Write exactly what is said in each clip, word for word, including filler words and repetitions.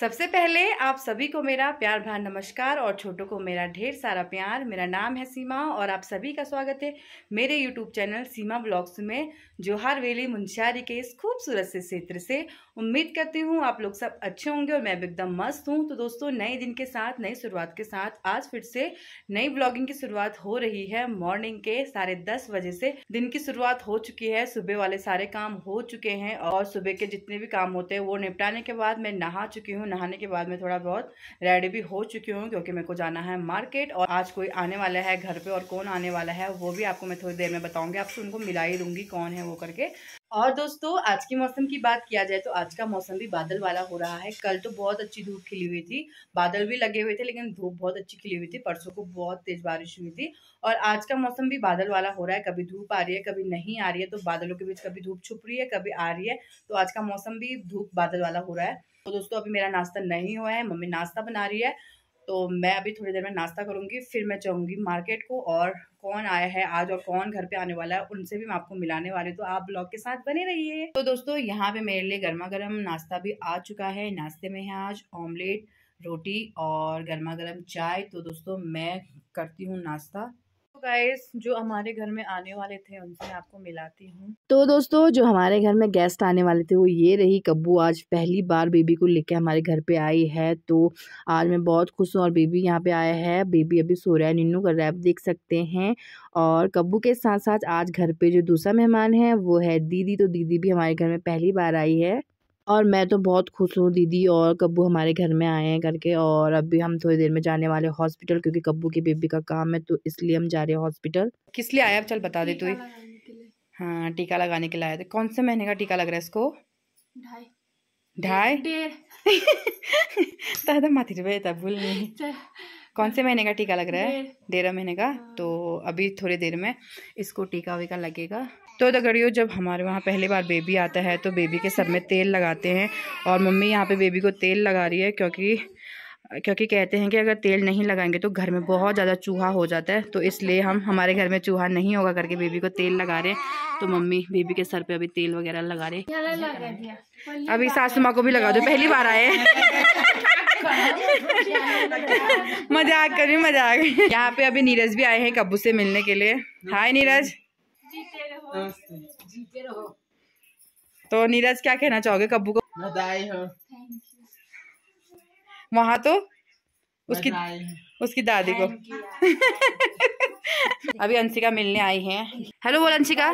सबसे पहले आप सभी को मेरा प्यार भरा नमस्कार और छोटों को मेरा ढेर सारा प्यार। मेरा नाम है सीमा और आप सभी का स्वागत है मेरे यूट्यूब चैनल सीमा ब्लॉग्स में, जोहार वेली मुंशियारी के इस खूबसूरत से क्षेत्र से। उम्मीद करती हूँ आप लोग सब अच्छे होंगे और मैं भी एकदम मस्त हूँ। तो दोस्तों, नए दिन के साथ नई शुरुआत के साथ आज फिर से नई ब्लॉगिंग की शुरुआत हो रही है। मॉर्निंग के साढ़े दस बजे से दिन की शुरुआत हो चुकी है। सुबह वाले सारे काम हो चुके हैं और सुबह के जितने भी काम होते हैं वो निपटाने के बाद मैं नहा चुकी हूँ। नहाने के बाद मैं थोड़ा बहुत रेडी भी हो चुकी हूँ क्योंकि मेरे को जाना है मार्केट और आज कोई आने वाला है घर पे। और कौन आने वाला है वो भी आपको मैं थोड़ी देर में बताऊंगी, आपसे उनको मिला ही दूंगी कौन है वो करके। और दोस्तों, आज की मौसम की बात किया जाए तो आज का मौसम भी बादल वाला हो रहा है। कल तो बहुत अच्छी धूप खिली हुई थी, बादल भी लगे हुए थे, लेकिन धूप बहुत अच्छी खिली हुई थी। परसों को बहुत तेज बारिश हुई थी और आज का मौसम भी बादल वाला हो रहा है। कभी धूप आ रही है, कभी नहीं आ रही है। तो बादलों के बीच कभी धूप छुप रही है, कभी आ रही है। तो आज का मौसम भी धूप बादल वाला हो रहा है। तो दोस्तों, अभी मेरा नाश्ता नहीं हुआ है, मम्मी नाश्ता बना रही है। तो मैं अभी थोड़ी देर में नाश्ता करूंगी, फिर मैं जाऊंगी मार्केट को। और कौन आया है आज और कौन घर पे आने वाला है उनसे भी मैं आपको मिलाने वाली हूँ, तो आप ब्लॉग के साथ बने रहिए। तो दोस्तों, यहाँ पे मेरे लिए गर्मा गर्म नाश्ता भी आ चुका है। नाश्ते में है आज ऑमलेट, रोटी और गर्मा गर्म चाय। तो दोस्तों, मैं करती हूँ नाश्ता। तो गाइस, जो हमारे घर में आने वाले थे उनसे आपको मिलाती हूँ। तो दोस्तों, जो हमारे घर में गेस्ट आने वाले थे वो ये रही कब्बू। आज पहली बार बेबी को लेके हमारे घर पे आई है, तो आज मैं बहुत खुश हूँ। और बेबी यहाँ पे आया है, बेबी अभी सो रहा है, निन्नू कर रहा है, आप देख सकते हैं। और कब्बू के साथ साथ आज घर पे जो दूसरा मेहमान है वो है दीदी। तो दीदी भी हमारे घर में पहली बार आई है और मैं तो बहुत खुश हूँ, दीदी और कब्बू हमारे घर में आए हैं करके। और अभी हम थोड़ी देर में जाने वाले हॉस्पिटल, क्योंकि कब्बू की बेबी का काम है, तो इसलिए हम जा रहे हैं हॉस्पिटल। किस लिए आया, चल बता दे तू। हाँ, टीका लगाने के लिए आए थे। कौन से महीने का टीका लग रहा है इसको? ढाई ढाई दादा माथी बेटा भूल नहीं। कौन से महीने का टीका लग रहा है? डेढ़ महीने का। तो अभी थोड़ी देर में इसको टीका वीका लगेगा। तो दगड़ियों, जब हमारे वहाँ पहली बार बेबी आता है तो बेबी के सर में तेल लगाते हैं। और मम्मी यहाँ पे बेबी को तेल लगा रही है क्योंकि क्योंकि कहते हैं कि अगर तेल नहीं लगाएंगे तो घर में बहुत ज़्यादा चूहा हो जाता है। तो इसलिए हम हमारे घर में चूहा नहीं होगा करके बेबी को तेल लगा रहे हैं। तो मम्मी बेबी के सर पे अभी तेल वगैरह लगा रहे। अभी सासू माँ को भी लगा दो, पहली बार आए। मजाक कर रही, मजाक। यहाँ पे अभी नीरज भी आए हैं कब्बू से मिलने के लिए। हाय नीरज। तो नीरज, क्या कहना चाहोगे कब्बू को? बधाई हो। वहाँ तो उसकी उसकी दादी को। अभी अंशिका मिलने आई हैं। हेलो बोल अंशिका।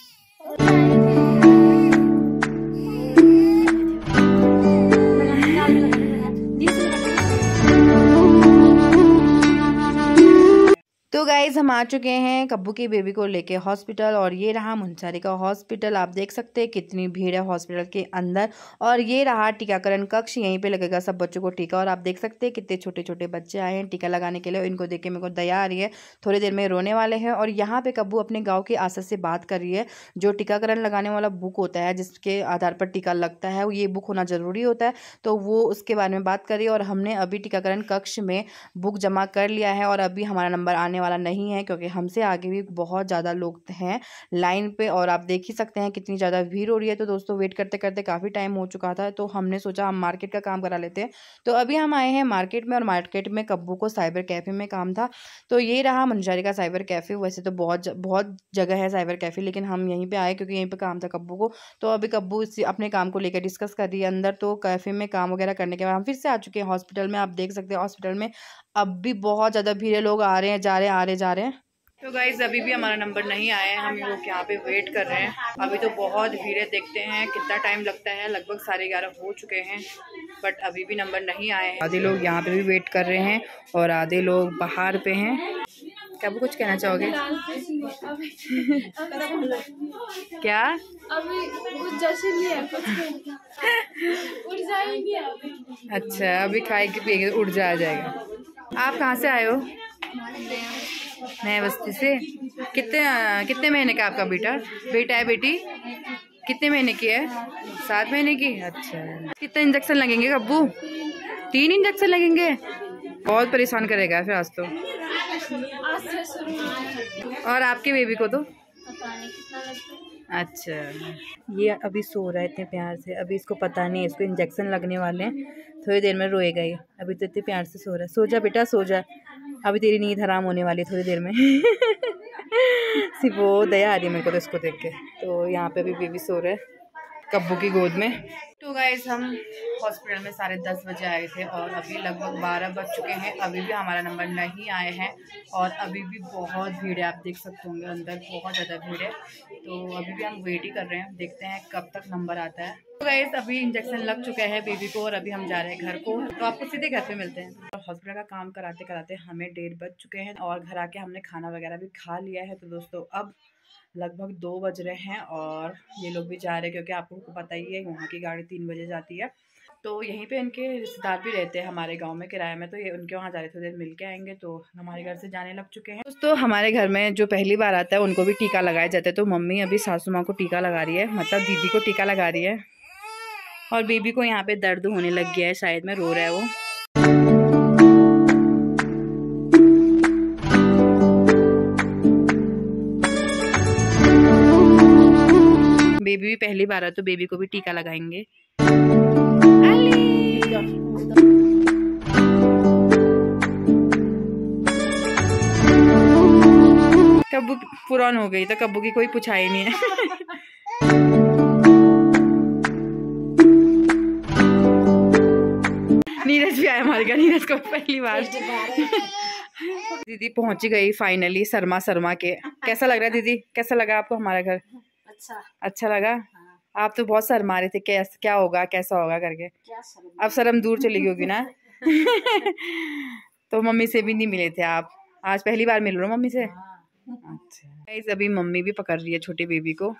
तो गाइज, हम आ चुके हैं कब्बू की बेबी को लेके हॉस्पिटल। और ये रहा मुंशियारी का हॉस्पिटल। आप देख सकते हैं कितनी भीड़ है हॉस्पिटल के अंदर। और ये रहा टीकाकरण कक्ष, यहीं पे लगेगा सब बच्चों को टीका। और आप देख सकते हैं कितने छोटे छोटे बच्चे आए हैं टीका लगाने के लिए। इनको देख के मेरे को दया आ रही है, थोड़ी देर में रोने वाले हैं। और यहाँ पे कब्बू अपने गाँव की आशा से बात कर रही है। जो टीकाकरण लगाने वाला बुक होता है जिसके आधार पर टीका लगता है, ये बुक होना जरूरी होता है, तो वो उसके बारे में बात कर रही है। और हमने अभी टीकाकरण कक्ष में बुक जमा कर लिया है और अभी हमारा नंबर आने वाला नहीं है क्योंकि हमसे आगे भी बहुत ज़्यादा लोग हैं लाइन पे। और आप देख ही सकते हैं कितनी ज़्यादा भीड़ हो रही है। तो दोस्तों, वेट करते करते काफ़ी टाइम हो चुका था, तो हमने सोचा हम मार्केट का काम करा लेते हैं। तो अभी हम आए हैं मार्केट में और मार्केट में कब्बू को साइबर कैफ़े में काम था। तो ये रहा मुंशियारी का साइबर कैफ़े। वैसे तो बहुत बहुत जगह है साइबर कैफ़े, लेकिन हम यहीं पर आए क्योंकि यहीं पर काम था कब्बू को। तो अभी कब्बू इस अपने काम को लेकर डिस्कस कर रही है अंदर। तो कैफ़े में काम वगैरह करने के बाद हम फिर से आ चुके हैं हॉस्पिटल में। आप देख सकते हैं हॉस्पिटल में अब भी बहुत ज़्यादा भीड़ है, लोग आ रहे हैं जा रहे हैं, आ रहे जा रहे हैं। तो गाइज, अभी भी हमारा नंबर नहीं आया है, हम लोग यहाँ पे वेट कर रहे हैं। अभी तो बहुत भीड़ है, देखते हैं कितना टाइम लगता है। लगभग साढ़े ग्यारह हो चुके हैं बट अभी भी नंबर नहीं आए हैं। आधे लोग यहाँ पे भी वेट कर रहे हैं और आधे लोग बाहर पे हैं। क्या वो कुछ कहना चाहोगे? क्या अभी कुछ जैसे नहीं है, उड़ जाएंगे। अच्छा, अभी खाए के पिएंगे उड़ जा आ जाएगा। आप कहाँ से आए हो? नए बस्ती से। कितने कितने महीने का आपका बेटा बेटा है बेटी? कितने महीने की है? सात महीने की। अच्छा, कितने इंजेक्शन लगेंगे कब्बू? तीन इंजेक्शन लगेंगे। बहुत परेशान करेगा फिर आज तो। और आपके बेबी को तो अच्छा, ये अभी सो रहा है इतने प्यार से। अभी इसको पता नहीं है इसको इंजेक्शन लगने वाले हैं, थोड़ी देर में रोएगा ये। अभी तो इतने प्यार से सो रहा है। सो जा बेटा सो जा, अभी तेरी नींद हराम होने वाली है थोड़ी देर में। सिर्फ वो दया आ रही है मेरे को तो इसको देख के। तो यहाँ पे अभी बेबी सो रहा है कब्बू की गोद में। तो गाइस हम हॉस्पिटल में साढ़े दस बजे आए थे और अभी लगभग बारह बज चुके हैं। अभी भी हमारा नंबर नहीं आए हैं और अभी भी बहुत भीड़ है। आप देख सकते होंगे अंदर बहुत ज़्यादा भीड़ है। तो अभी भी हम वेट ही कर रहे हैं, देखते हैं कब तक नंबर आता है। तो गाइस अभी इंजेक्शन लग चुका है बेबी को और अभी हम जा रहे हैं घर को। तो आपको सीधे घर पे मिलते हैं। हॉस्पिटल का काम कराते कराते हमें डेढ़ बज चुके हैं और घर आके हमने खाना वगैरह भी खा लिया है। तो दोस्तों अब लगभग दो बज रहे हैं और ये लोग भी जा रहे हैं क्योंकि आपको पता ही है वहाँ की गाड़ी तीन बजे जाती है। तो यहीं पे इनके रिश्तेदार भी रहते हैं हमारे गांव में किराए में, तो ये उनके वहाँ जा रहे, थोड़ी देर मिल के आएंगे। तो हमारे घर से जाने लग चुके हैं। दोस्तों हमारे घर में जो पहली बार आता है उनको भी टीका लगाया जाता है। तो मम्मी अभी सासू माँ को टीका लगा रही है, मतलब दीदी को टीका लगा रही है। और बेबी को यहाँ पे दर्द होने लग गया है, शायद में रो रहा है वो। बेबी भी पहली बार है तो बेबी को भी टीका लगाएंगे। कब्बू पुरान हो गई तो कब्बू की कोई पूछाई नहीं है। नीरज भी आया हमारे घर, नीरज को पहली बार। दीदी पहुंची गई फाइनली शर्मा शर्मा के। कैसा लग रहा है दीदी, कैसा लगा आपको हमारा घर? अच्छा अच्छा लगा। हाँ। आप तो बहुत शर्मा रहे थे, कैस क्या होगा कैसा होगा करके। क्या शर्म, अब शर्म दूर चली गई होगी ना। तो मम्मी से भी नहीं मिले थे आप, आज पहली बार मिल रहे हो मम्मी से? हाँ। अच्छा गाइस अभी मम्मी भी पकड़ रही है छोटी बेबी को।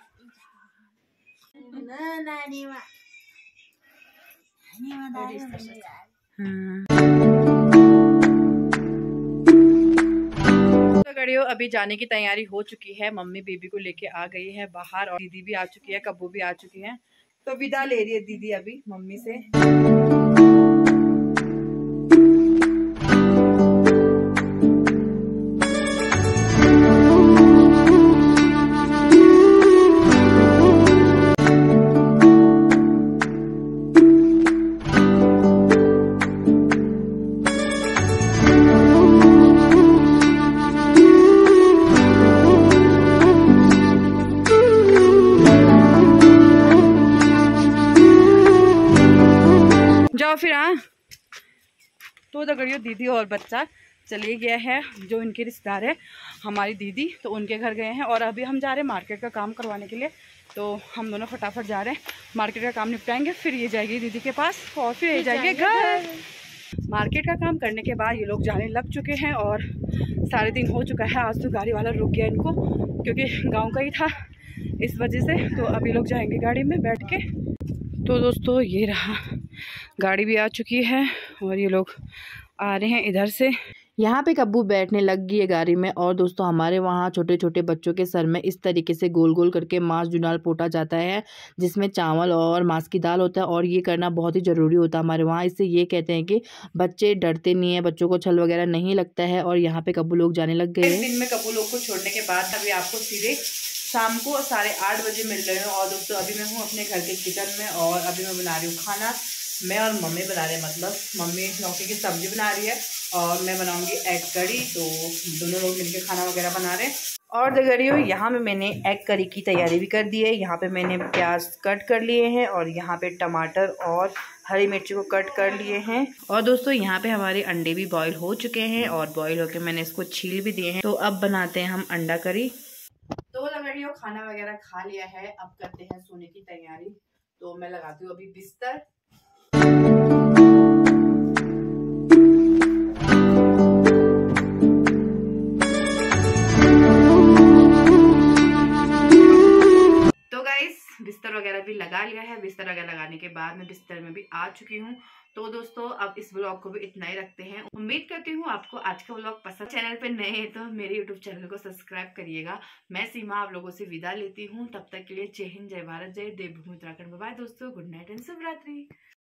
गड़ियों अभी जाने की तैयारी हो चुकी है। मम्मी बेबी को लेके आ गई है बाहर और दीदी भी आ चुकी है, कब्बू भी आ चुकी है। तो विदा ले रही है दीदी अभी मम्मी से। जाओ फिर। हाँ तो दगड़ियों दीदी और बच्चा चले गया है, जो इनके रिश्तेदार है हमारी दीदी, तो उनके घर गए हैं। और अभी हम जा रहे हैं मार्केट का काम करवाने के लिए। तो हम दोनों फटाफट जा रहे हैं, मार्केट का काम निपटाएंगे, फिर ये जाएगी दीदी के पास और फिर ये जाएंगे घर। मार्केट का काम करने के बाद ये लोग जाने लग चुके हैं और साढ़े तीन हो चुका है। आज तो गाड़ी वाला रुक गया इनको क्योंकि गाँव का ही था इस वजह से। तो अभी लोग जाएंगे गाड़ी में बैठ के। तो दोस्तों ये रहा, गाड़ी भी आ चुकी है और ये लोग आ रहे हैं इधर से। यहाँ पे कब्बू बैठने लग गई है गाड़ी में। और दोस्तों हमारे वहाँ छोटे छोटे बच्चों के सर में इस तरीके से गोल गोल करके मांस जुनाल पोता जाता है, जिसमें चावल और मांस की दाल होता है। और ये करना बहुत ही ज़रूरी होता है हमारे वहाँ। इससे ये कहते हैं कि बच्चे डरते नहीं हैं, बच्चों को छल वगैरह नहीं लगता है। और यहाँ पे कब्बू लोग जाने लग गए हैं। दिन में कब्बू लोग को छोड़ने के बाद अभी आपको सीधे शाम को साढ़े आठ बजे मिल रहे हैं। और दोस्तों अभी मैं हूँ अपने घर के किचन में और अभी मैं बना रही हूँ खाना। मैं और मम्मी बना रहे हैं, मतलब मम्मी लौकी की सब्जी बना रही है और मैं बनाऊंगी एग करी। तो दोनों लोग मिलकर खाना वगैरह बना रहे हैं। और दगड़ियों यहाँ पे मैंने एग करी की तैयारी भी कर दी है। यहाँ पे मैंने प्याज कट कर लिए हैं और यहाँ पे टमाटर और हरी मिर्ची को कट कर लिए हैं। और दोस्तों यहाँ पे हमारे अंडे भी बॉईल हो चुके हैं और बॉईल होकर मैंने इसको छील भी दिए हैं। तो अब बनाते हैं हम अंडा करी। तो दगड़ियों खाना वगैरह खा लिया है, अब करते हैं सोने की तैयारी। तो मैं लगाती हूँ अभी बिस्तर। तो गाइस बिस्तर वगैरह भी लगा लिया है। बिस्तर वगैरह लगाने के बाद मैं बिस्तर में भी आ चुकी हूँ। तो दोस्तों अब इस व्लॉग को भी इतना ही रखते हैं। उम्मीद करती हूँ आपको आज का व्लॉग पसंद। चैनल पे नए हैं तो मेरे यूट्यूब चैनल को सब्सक्राइब करिएगा। मैं सीमा आप लोगों से विदा लेती हूँ, तब तक के लिए जय हिंद, जय भारत, जय देवभूमि उत्तराखंड। बाय दोस्तों, गुड नाइट एंड शुभ रात्रि।